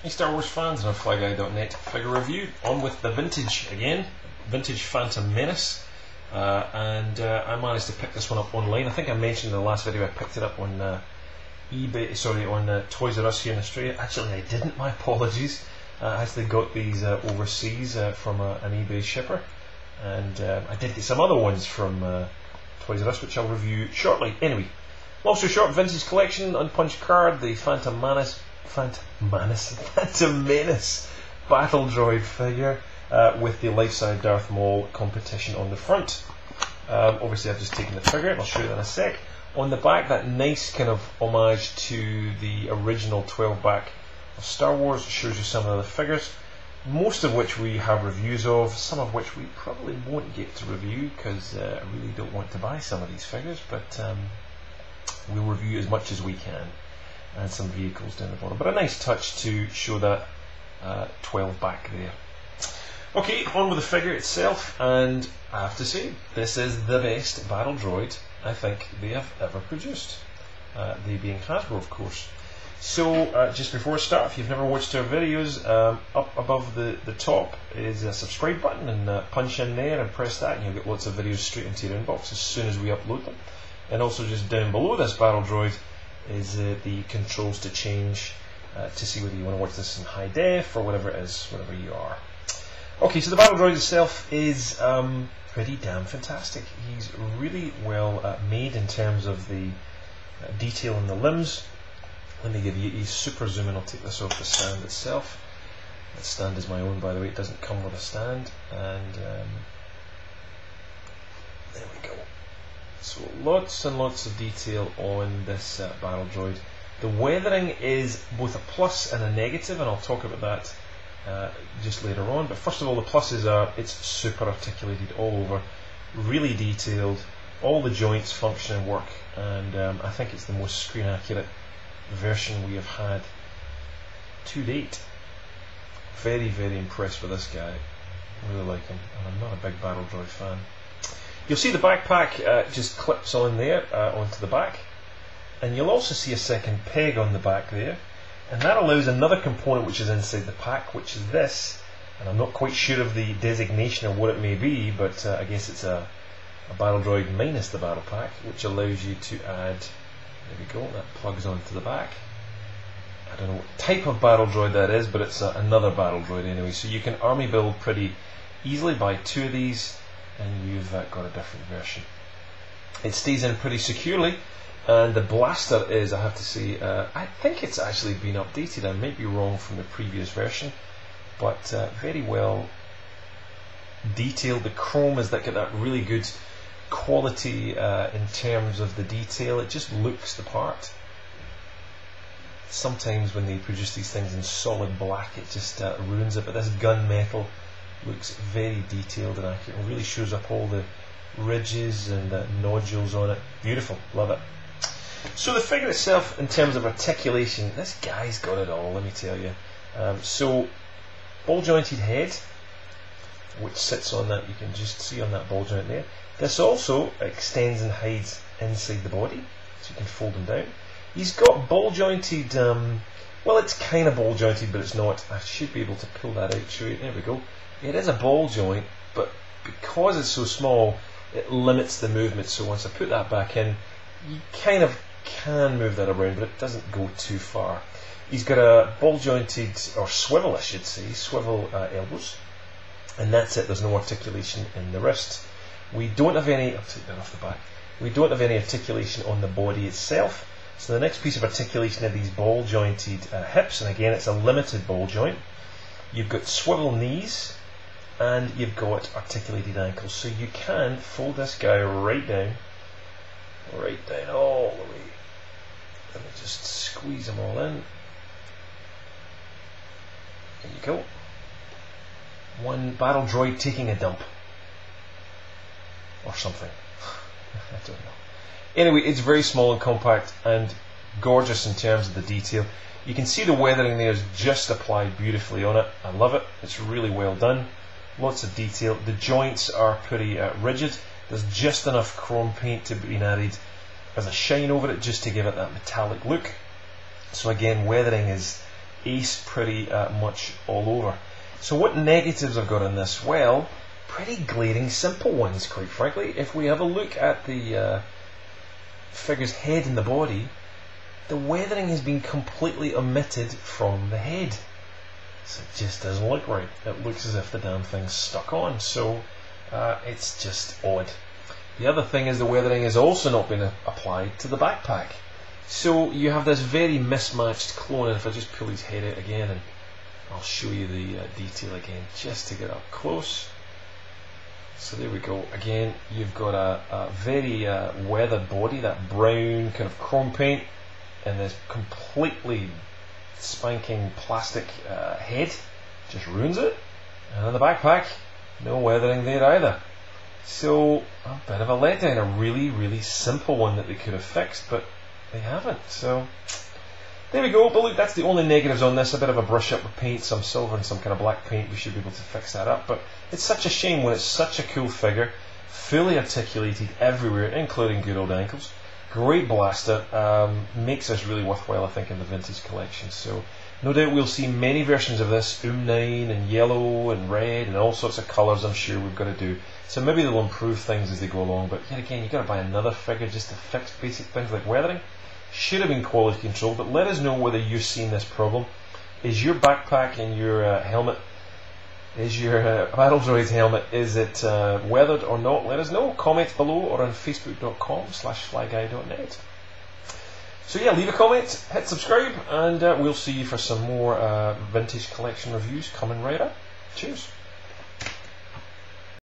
Hey Star Wars fans and FLYGUY.net figure review. On with the vintage again, vintage Phantom Menace, and I managed to pick this one up online. I think I mentioned in the last video I picked it up on eBay, sorry, on Toys R Us here in Australia. Actually I didn't, my apologies. I actually got these overseas from an eBay shipper, and I did get some other ones from Toys R Us which I'll review shortly. Anyway, long story short, vintage collection, unpunched card, the Phantom Menace battle droid figure with the life-size Darth Maul competition on the front. Obviously I've just taken the figure and I'll show you that in a sec. On the back, that nice kind of homage to the original 12 back of Star Wars. Shows you some of the figures, most of which we have reviews of, some of which we probably won't get to review because I really don't want to buy some of these figures, but we'll review as much as we can, and some vehicles down the bottom. But a nice touch to show that 12 back there. Okay, on with the figure itself, and I have to say, this is the best battle droid I think they have ever produced. They being Hasbro, of course. So, just before I start, if you've never watched our videos, up above the top is a subscribe button, and punch in there and press that, and you'll get lots of videos straight into your inbox as soon as we upload them. And also just down below this battle droid is the controls to change to see whether you want to watch this in high def or whatever it is, whatever you are. Okay, so the battle droid itself is pretty damn fantastic. He's really well made in terms of the detail in the limbs. Let me give you a super zoom in. I'll take this off the stand itself. That stand is my own, by the way. It doesn't come with a stand. And there we go. So lots and lots of detail on this battle droid. The weathering is both a plus and a negative, and I'll talk about that just later on. But first of all, the pluses are it's super articulated all over, really detailed, all the joints function and work, and I think it's the most screen accurate version we have had to date. Very, very impressed with this guy. Really like him, and I'm not a big battle droid fan. You'll see the backpack just clips on there onto the back, and you'll also see a second peg on the back there, and that allows another component which is inside the pack, which is this, and I'm not quite sure of the designation of what it may be, but I guess it's a battle droid minus the battle pack, which allows you to add, there we go, that plugs onto the back. I don't know what type of battle droid that is, but it's another battle droid anyway, so you can army build pretty easily, buy two of these and you've got a different version. It stays in pretty securely, and the blaster is, I have to say, I think it's actually been updated. I might be wrong from the previous version, but very well detailed. The chrome has got that really good quality in terms of the detail. It just looks the part. Sometimes when they produce these things in solid black, it just ruins it, but this gunmetal looks very detailed and accurate, and really shows up all the ridges and nodules on it. Beautiful, love it. So the figure itself, in terms of articulation, this guy's got it all, let me tell you. So ball jointed head, which sits on that, you can just see on that ball joint there. This also extends and hides inside the body, so you can fold him down. He's got ball jointed, well, it's kind of ball jointed, but it's not. I should be able to pull that out, show you. There we go. It is a ball joint, but because it's so small, it limits the movement. So once I put that back in, you kind of can move that around, but it doesn't go too far. He's got a ball jointed, or swivel I should say, swivel elbows, and that's it. There's no articulation in the wrist. We don't have any, I'll take that off the back, we don't have any articulation on the body itself. So the next piece of articulation are these ball jointed hips, and again it's a limited ball joint. You've got swivel knees, and you've got articulated ankles, so you can fold this guy right down all the way. Let me just squeeze them all in. There you go. One battle droid taking a dump or something. I don't know. Anyway, it's very small and compact and gorgeous in terms of the detail. You can see the weathering there is just applied beautifully on it. I love it. It's really well done. Lots of detail. The joints are pretty rigid. There's just enough chrome paint to be added as a shine over it, just to give it that metallic look. So again, weathering is ace pretty much all over. So what negatives I've got in this? Well, pretty glaring simple ones, quite frankly. If we have a look at the figure's head and the body, the weathering has been completely omitted from the head. So it just doesn't look right. It looks as if the damn thing's stuck on. So it's just odd. The other thing is the weathering has also not been applied to the backpack. So you have this very mismatched clone, and if I just pull his head out again, and I'll show you the detail again just to get up close. So there we go. Again, you've got a very weathered body, that brown kind of chrome paint, and this completely spanking plastic head just ruins it. And on the backpack, no weathering there either. So a bit of a letdown, a really, really simple one that they could have fixed, but they haven't. So there we go. But look, that's the only negatives on this. A bit of a brush up with paint, some silver and some kind of black paint. We should be able to fix that up. But it's such a shame when it's such a cool figure, fully articulated everywhere, including good old ankles. Great blaster, makes this really worthwhile, I think, in the vintage collection. So no doubt we'll see many versions of this, 9 and yellow and red and all sorts of colours. I'm sure we've got to do. So maybe they'll improve things as they go along. But yet again, you've got to buy another figure just to fix basic things like weathering. Should have been quality control. But let us know whether you've seen this problem. Is your backpack and your helmet, is your Battle Droid helmet, is it weathered or not? Let us know. Comment below or on facebook.com/flyguy.net. So yeah, leave a comment, hit subscribe, and we'll see you for some more vintage collection reviews coming right up. Cheers.